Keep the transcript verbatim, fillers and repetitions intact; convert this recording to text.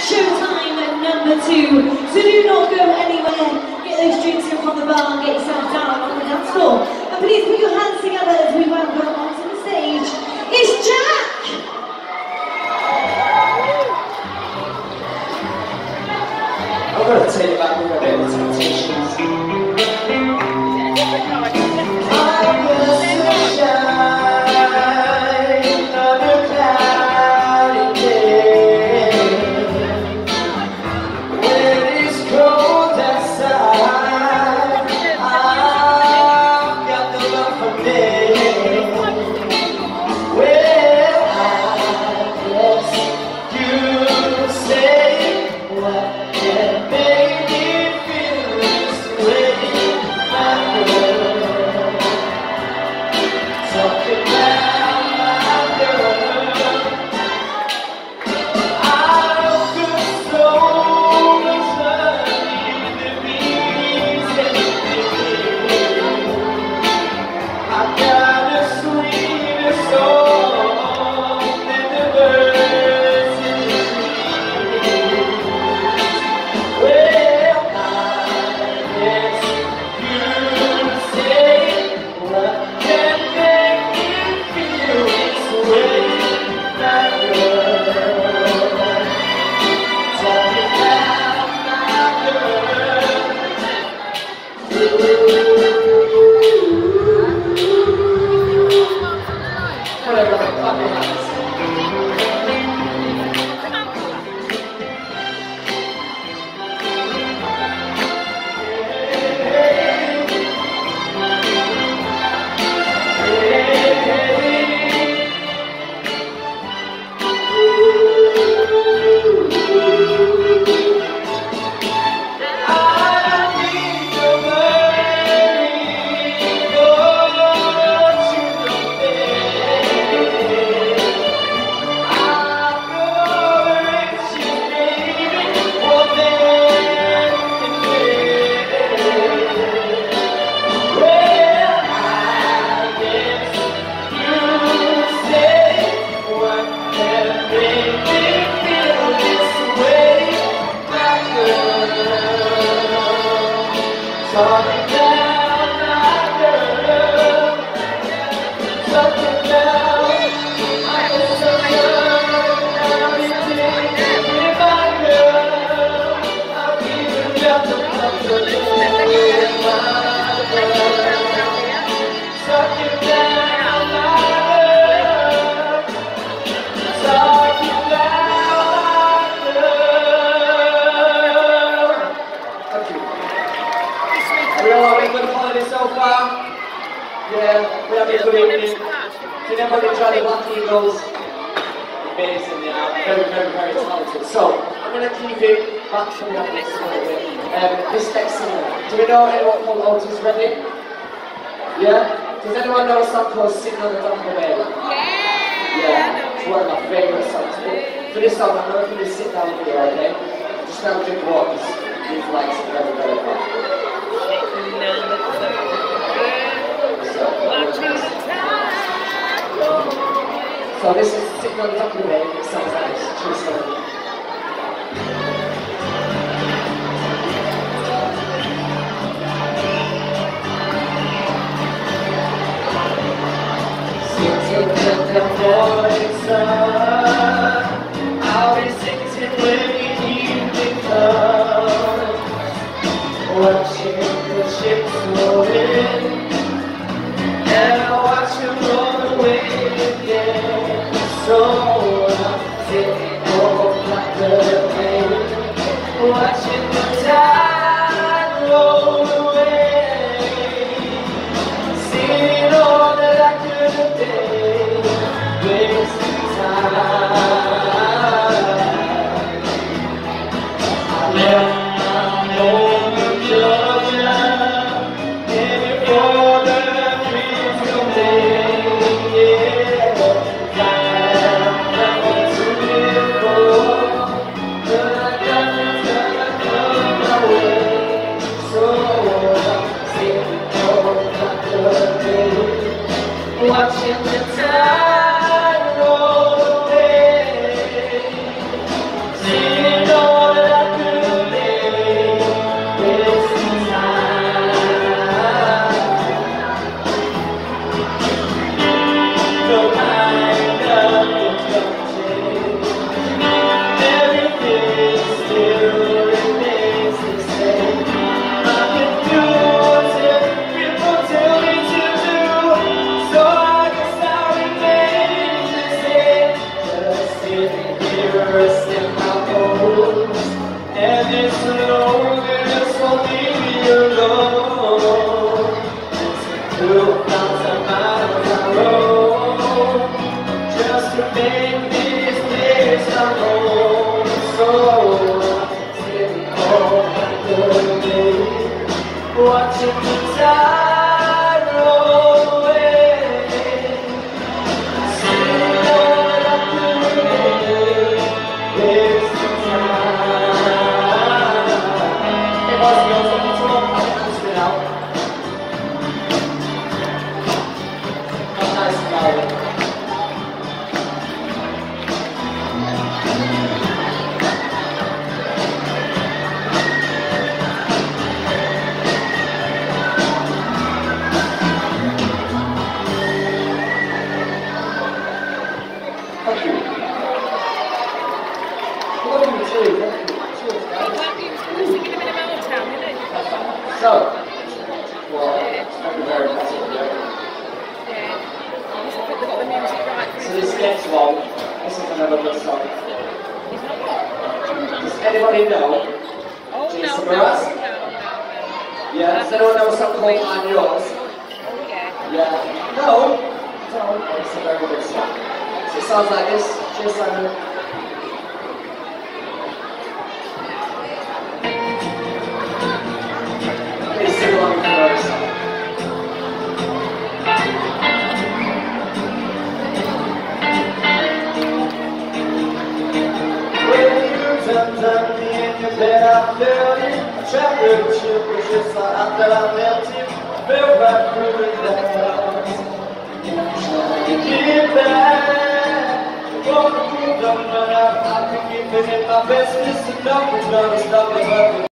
Showtime at number two. So do not go anywhere. Get those drinks up on the bar and get yourself down on the dance floor. And please put your hands together as we welcome onto the stage. It's Jack! I'm going to take you back with a bit of Temptations. Yeah, we have a good evening. Did everybody enjoy the Black Eagles? Amazing, yeah. Very, very, very talented. So, I'm going to keep it back to the audience a little bit. Um, this next singer, do we know anyone called Otis Redding? Yeah? Does anyone know a song called Sitting on the Dock of the Bay? Yeah! Yeah, it's one of my favourite songs. But for this song, I'm not going to sit down here, okay? Just now drink water, because these lights are very, very hot. So this is Sitting on the Dock of the Bay, it sounds nice, true story. Sitting at the morning sun, I'll be sitting when the evening comes, watching the ships roll in, and I watch them roll away again. So I'm sitting here resting my bones, and it's loneliness won't leave me alone. Two thousand miles I rode just to make this place my home. So I'm sitting home like a baby, watching the tide roll away. Sitting on up the way, there's the time. Hey, boys, you guys looking too long? I'm gonna spit out. How nice about it. Thank you. Love you too. Thank you. Cheers, guys. So, well, thank you very much. So this next one, this is another good song. Does anybody know Jason Mraz? Yeah, does anyone know a song called I'm Yours? Yeah. No? No, it's a very good song. So it sounds like this. Cheers, Simon. Please sing along with the verse. When you undone me in your bed, I felt it. I tried to chip, but just thought that I melted. Fell right through it down. Get back, walk through the night. I can keep it in my best. Listen up, it's gonna stop it.